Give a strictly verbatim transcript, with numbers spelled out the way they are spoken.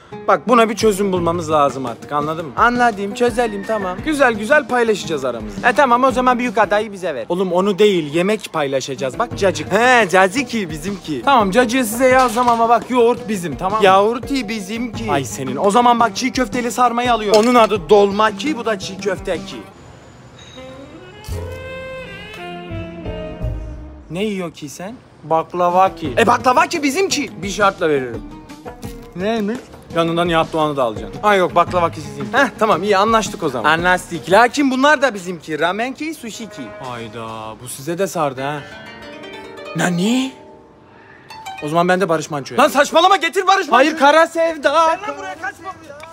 Bak buna bir çözüm bulmamız lazım artık, anladın mı? Anladım, çözelim, tamam. Güzel güzel paylaşacağız aramızda. E tamam, o zaman büyük adayı bize ver. Oğlum onu değil, yemek paylaşacağız. Bak cacık. He, cacık bizimki. Tamam, cacığı size yazdım ama bak yoğurt bizim, tamam mı? Yoğurt bizimki. Ay senin. O zaman bak çiğ köfteli sarmayı alıyorum. Onun adı dolma ki, bu da çiğ köfte ki. Ne yiyor ki sen? Baklava ki. E baklava ki bizimki. Bir şartla veririm. Neymiş? Yanında Nihat Doğan'ı da alacaksın. Ha yok, baklava ki sizin. Heh tamam, iyi anlaştık o zaman. Anlaştık. Lakin bunlar da bizimki. Ramen ki, sushi ki. Hayda, bu size de sardı ha. Nani? O zaman ben de Barış Manço'ya. Lan saçmalama, getir Barış Manço'yu. Hayır, Kara Sevda. Gel lan buraya, kaçma.